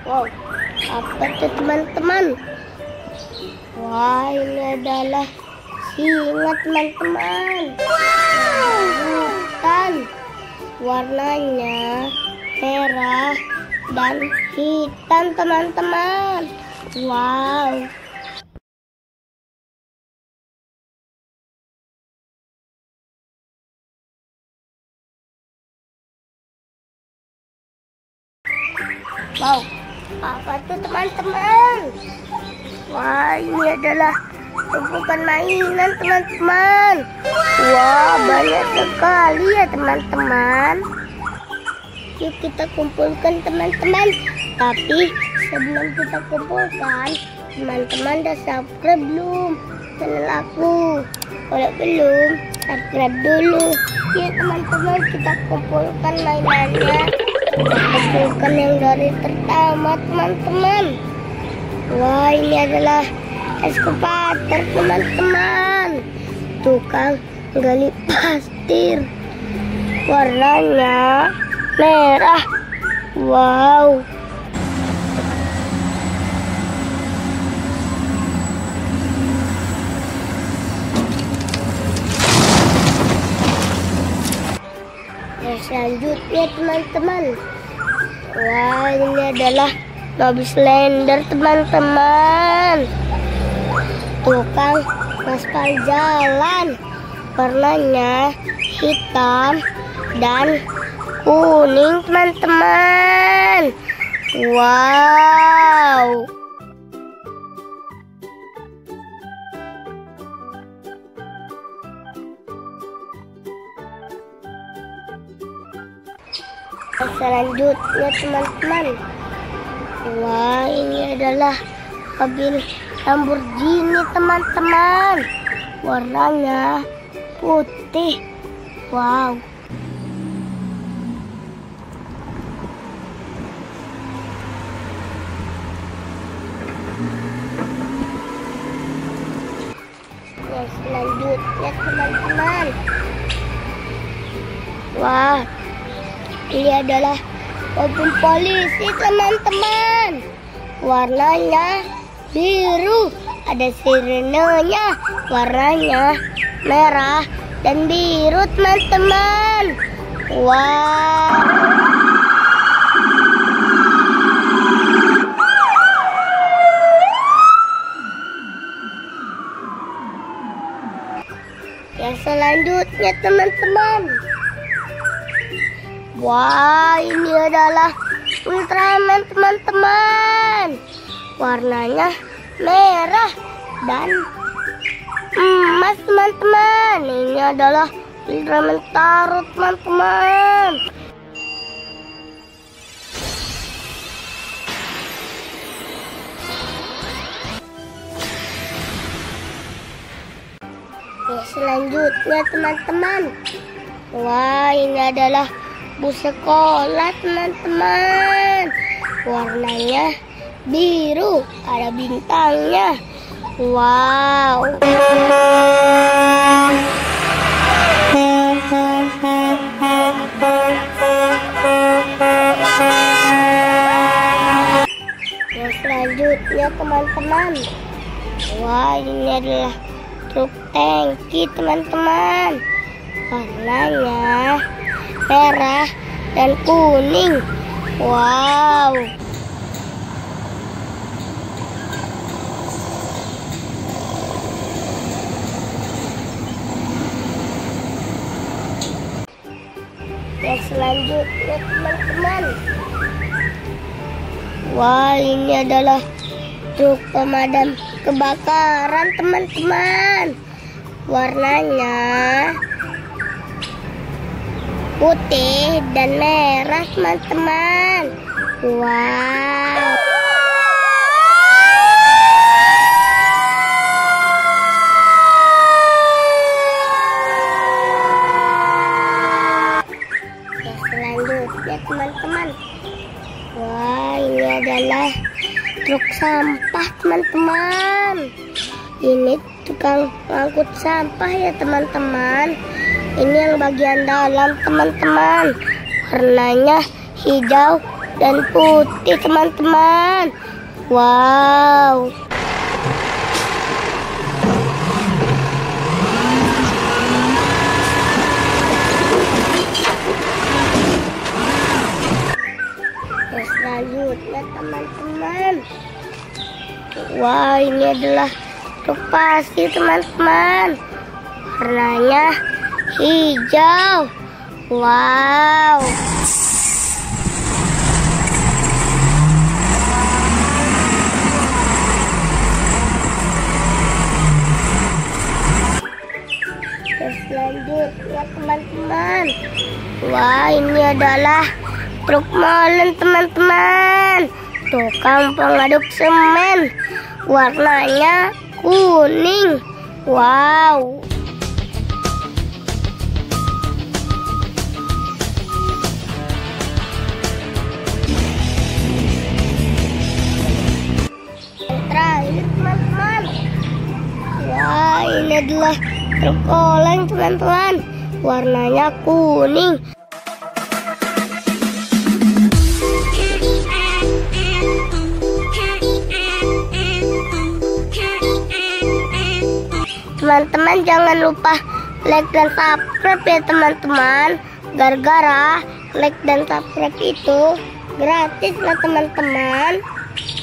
Wow, apa tuh teman-teman? Wah, ini adalah singa teman-teman. Bukan, warnanya merah dan hitam teman-teman. Wow. Wow, apa tuh teman-teman? Wah, ini adalah tumpukan mainan teman-teman. Wah, banyak sekali ya teman-teman. Yuk kita kumpulkan teman-teman. Tapi sebelum kita kumpulkan, teman-teman udah subscribe belum channel aku? Kalau belum, subscribe dulu. Ya teman-teman, kita kumpulkan mainannya. Kumpulkan yang dari pertama teman-teman. Wah, ini adalah ekskavator teman-teman, tukang gali pasir, warnanya merah. Wow. Selanjutnya teman-teman, wah ini adalah mobil slender teman-teman, tukang aspal jalan, warnanya hitam dan kuning teman-teman. Wow. Selanjutnya teman-teman, wah ini adalah mobil Lamborghini teman-teman, warnanya putih. Wow. Selanjutnya teman-teman, wah ini adalah mobil polisi teman-teman, warnanya biru, ada sirenenya, warnanya merah dan biru teman-teman. Wow. Yang selanjutnya teman-teman, wah ini adalah Ultraman teman-teman, warnanya merah dan emas teman-teman. Ini adalah Ultraman Taro teman-teman. Selanjutnya teman-teman, wah ini adalah bus sekolah teman-teman, warnanya biru, ada bintangnya. Wow. Yang selanjutnya teman-teman, wah ini adalah truk tangki teman-teman, warnanya merah dan kuning. Wow. Yang selanjutnya teman-teman, wah ini adalah truk pemadam kebakaran teman-teman, warnanya putih dan merah teman-teman. Wow. Yang selanjutnya teman-teman, wah ini adalah truk sampah teman-teman. Ini tukang angkut sampah ya teman-teman. Ini yang bagian dalam teman-teman, warnanya hijau dan putih teman-teman. Wow. Selanjutnya teman-teman, wah ini adalah truk pasir teman-teman, warnanya hijau. Wow. Selanjutnya teman-teman, wah ini adalah truk molen teman-teman, tukang pengaduk semen, warnanya kuning. Wow. Yang terakhir teman-teman, wah ini adalah truk oleng teman-teman, warnanya kuning. Teman-teman jangan lupa like dan subscribe ya teman-teman. Gara-gara like dan subscribe itu gratis lah teman-teman.